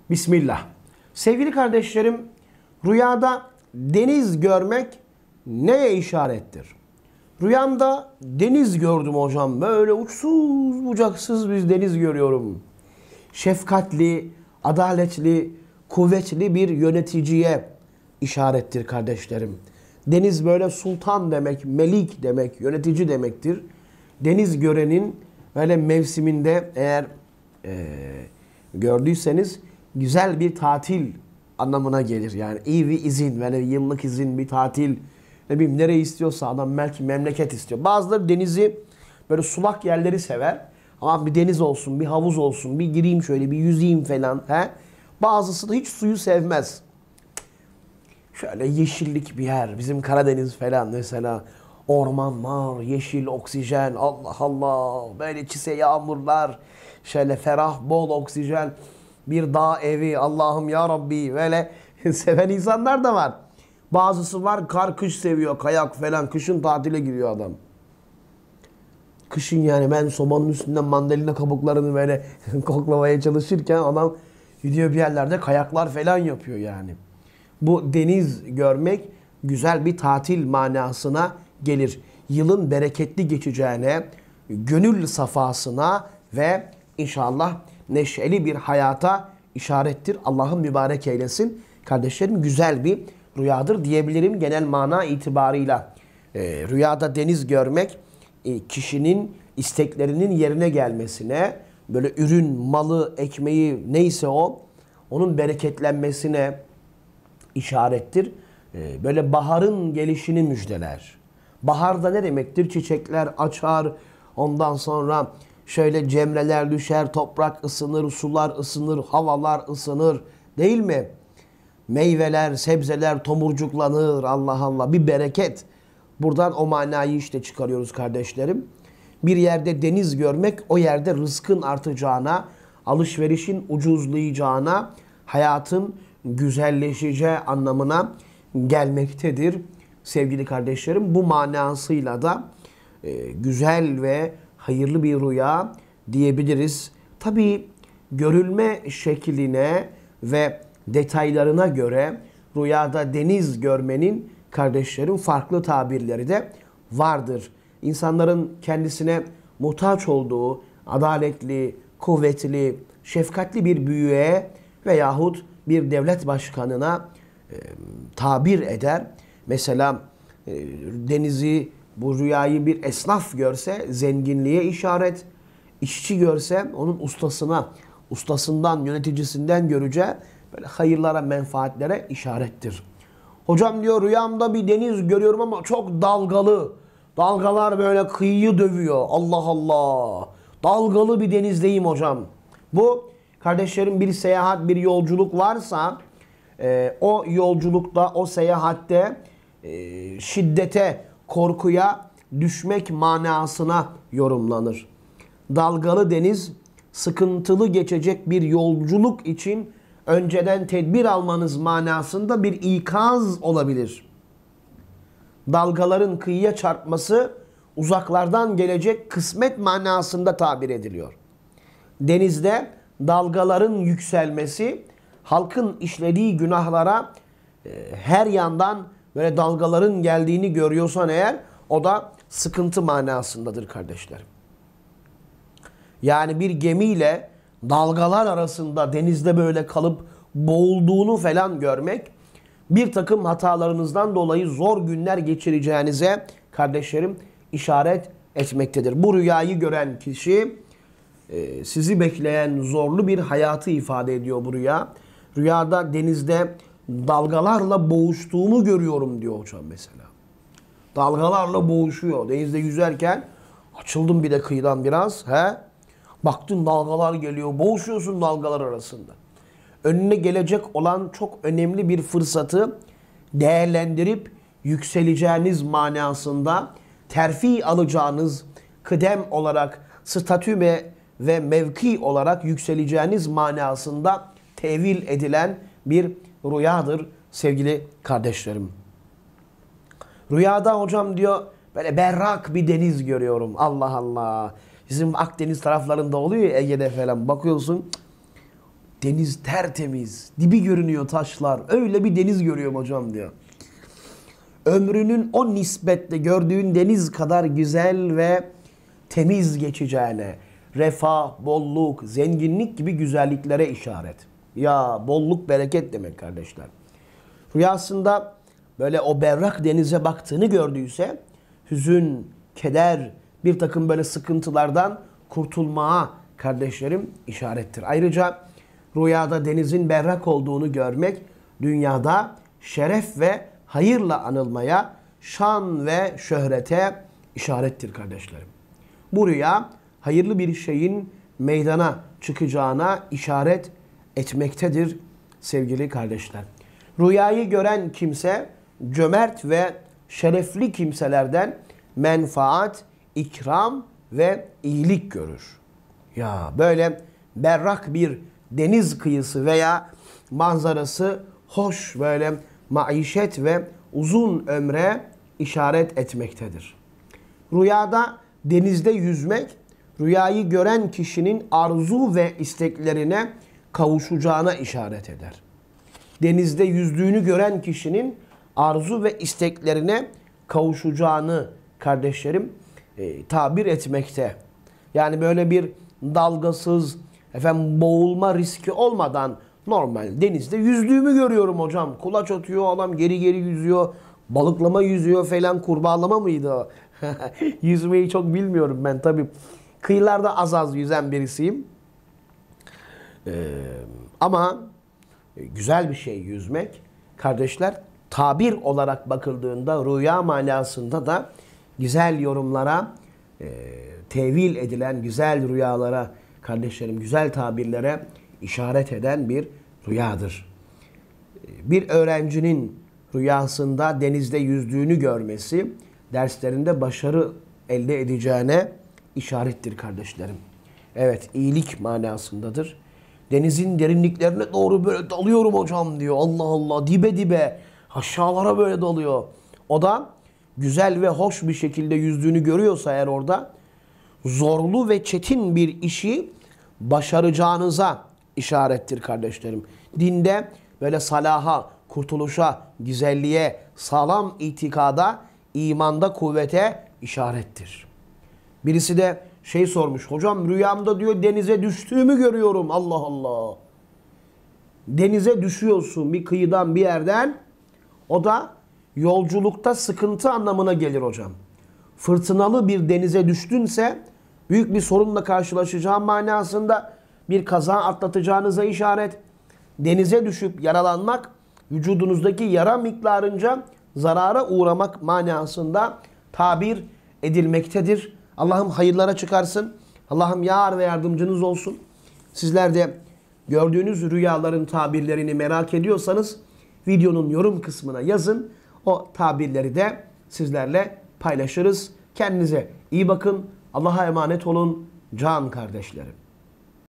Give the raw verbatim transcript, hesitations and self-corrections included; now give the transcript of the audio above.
Bismillah. Sevgili kardeşlerim, rüyada deniz görmek neye işarettir? Rüyamda deniz gördüm hocam. Böyle uçsuz bucaksız bir deniz görüyorum. Şefkatli, adaletli, kuvvetli bir yöneticiye işarettir kardeşlerim. Deniz böyle sultan demek, melik demek, yönetici demektir. Deniz görenin böyle mevsiminde eğer e, gördüyseniz güzel bir tatil anlamına gelir. Yani iyi bir izin, böyle yıllık izin, bir tatil. Ne bileyim nereyi istiyorsa adam belki memleket istiyor. Bazıları denizi böyle sulak yerleri sever. Ama bir deniz olsun, bir havuz olsun, bir gireyim şöyle, bir yüzeyim falan. He? Bazısı da hiç suyu sevmez. Şöyle yeşillik bir yer, bizim Karadeniz falan mesela. Ormanlar, yeşil, oksijen, Allah Allah. Böyle çise yağmurlar, şöyle ferah, bol oksijen. Bir dağ evi, Allah'ım ya Rabbi. Böyle seven insanlar da var. Bazısı var kar kış seviyor, kayak falan. Kışın tatile giriyor adam. Kışın yani ben sobanın üstünden mandalina kabuklarını böyle koklamaya çalışırken adam gidiyor bir yerlerde kayaklar falan yapıyor yani. Bu deniz görmek güzel bir tatil manasına gelir. Yılın bereketli geçeceğine, gönül safasına ve inşallah neşeli bir hayata işarettir. Allah'ım mübarek eylesin. Kardeşlerim güzel bir rüyadır diyebilirim genel mana itibarıyla. Ee, rüyada deniz görmek e, kişinin isteklerinin yerine gelmesine, böyle ürün, malı, ekmeği neyse o, onun bereketlenmesine işarettir. Ee, böyle baharın gelişini müjdeler. Baharda ne demektir? Çiçekler açar, ondan sonra şöyle cemreler düşer, toprak ısınır, sular ısınır, havalar ısınır. Değil mi? Meyveler, sebzeler tomurcuklanır. Allah Allah. Bir bereket. Buradan o manayı işte çıkarıyoruz kardeşlerim. Bir yerde deniz görmek, o yerde rızkın artacağına, alışverişin ucuzlayacağına, hayatın güzelleşeceği anlamına gelmektedir. Sevgili kardeşlerim, bu manasıyla da e, güzel ve hayırlı bir rüya diyebiliriz. Tabii görülme şekline ve detaylarına göre rüyada deniz görmenin kardeşlerim farklı tabirleri de vardır. İnsanların kendisine muhtaç olduğu adaletli, kuvvetli, şefkatli bir büyüğe veyahut bir devlet başkanına e, tabir eder. Mesela e, denizi, bu rüyayı bir esnaf görse zenginliğe işaret, işçi görse onun ustasına, ustasından, yöneticisinden göreceği böyle hayırlara, menfaatlere işarettir. Hocam diyor rüyamda bir deniz görüyorum ama çok dalgalı. Dalgalar böyle kıyıyı dövüyor. Allah Allah. Dalgalı bir denizdeyim hocam. Bu kardeşlerim bir seyahat, bir yolculuk varsa e, o yolculukta, o seyahatte e, şiddete, korkuya düşmek manasına yorumlanır. Dalgalı deniz sıkıntılı geçecek bir yolculuk için önceden tedbir almanız manasında bir ikaz olabilir. Dalgaların kıyıya çarpması uzaklardan gelecek kısmet manasında tabir ediliyor. Denizde dalgaların yükselmesi halkın işlediği günahlara e, her yandan böyle dalgaların geldiğini görüyorsan eğer o da sıkıntı manasındadır kardeşlerim. Yani bir gemiyle dalgalar arasında denizde böyle kalıp boğulduğunu falan görmek bir takım hatalarınızdan dolayı zor günler geçireceğinize kardeşlerim işaret etmektedir. Bu rüyayı gören kişi e, sizi bekleyen zorlu bir hayatı ifade ediyor bu rüya. Rüyada denizde dalgalarla boğuştuğumu görüyorum diyor hocam mesela. Dalgalarla boğuşuyor. Denizde yüzerken açıldım bir de kıyıdan biraz. He? Baktın dalgalar geliyor. Boğuşuyorsun dalgalar arasında. Önüne gelecek olan çok önemli bir fırsatı değerlendirip yükseleceğiniz manasında terfi alacağınız kıdem olarak, statü ve, ve mevki olarak yükseleceğiniz manasında tevil edilen bir rüyadır sevgili kardeşlerim. Rüyada hocam diyor böyle berrak bir deniz görüyorum. Allah Allah. Bizim Akdeniz taraflarında oluyor ya, Ege'de falan bakıyorsun. Deniz tertemiz, dibi görünüyor taşlar. Öyle bir deniz görüyorum hocam diyor. Ömrünün o nispetle gördüğün deniz kadar güzel ve temiz geçeceğine, refah, bolluk, zenginlik gibi güzelliklere işaret. Ya bolluk, bereket demek kardeşler. Rüyasında böyle o berrak denize baktığını gördüyse hüzün, keder, bir takım böyle sıkıntılardan kurtulmaya kardeşlerim işarettir. Ayrıca rüyada denizin berrak olduğunu görmek dünyada şeref ve hayırla anılmaya, şan ve şöhrete işarettir kardeşlerim. Bu rüya hayırlı bir şeyin meydana çıkacağına işaret etmektedir sevgili kardeşler. Rüyayı gören kimse cömert ve şerefli kimselerden menfaat, ikram ve iyilik görür. Ya böyle berrak bir deniz kıyısı veya manzarası hoş böyle maişet ve uzun ömre işaret etmektedir. Rüyada denizde yüzmek, rüyayı gören kişinin arzu ve isteklerine kavuşacağına işaret eder. Denizde yüzdüğünü gören kişinin arzu ve isteklerine kavuşacağını kardeşlerim e, tabir etmekte. Yani böyle bir dalgasız, efendim boğulma riski olmadan normal denizde yüzdüğümü görüyorum hocam. Kulaç atıyor adam, geri geri yüzüyor. Balıklama yüzüyor falan, kurbağalama mıydı o? Yüzmeyi çok bilmiyorum ben tabii. Kıyılarda az az yüzen birisiyim. Ee, ama güzel bir şey yüzmek. Kardeşler, tabir olarak bakıldığında rüya manasında da güzel yorumlara, e, tevil edilen güzel rüyalara, kardeşlerim güzel tabirlere işaret eden bir rüyadır. Bir öğrencinin rüyasında denizde yüzdüğünü görmesi derslerinde başarı elde edeceğine işarettir kardeşlerim. Evet, iyilik manasındadır. Denizin derinliklerine doğru böyle dalıyorum hocam diyor. Allah Allah, dibe dibe aşağılara böyle dalıyor. O da güzel ve hoş bir şekilde yüzdüğünü görüyorsa eğer orada zorlu ve çetin bir işi başaracağınıza işarettir kardeşlerim. Dinde böyle salaha, kurtuluşa, güzelliğe, sağlam itikada, imanda kuvvete işarettir. Birisi de şey sormuş. Hocam rüyamda diyor denize düştüğümü görüyorum. Allah Allah. Denize düşüyorsun bir kıyıdan bir yerden. O da yolculukta sıkıntı anlamına gelir hocam. Fırtınalı bir denize düştünse büyük bir sorunla karşılaşacağım manasında, bir kaza atlatacağınıza işaret. Denize düşüp yaralanmak vücudunuzdaki yara miktarınca zarara uğramak manasında tabir edilmektedir. Allah'ım hayırlara çıkarsın. Allah'ım yar ve yardımcınız olsun. Sizler de gördüğünüz rüyaların tabirlerini merak ediyorsanız videonun yorum kısmına yazın. O tabirleri de sizlerle paylaşırız. Kendinize iyi bakın. Allah'a emanet olun can kardeşlerim.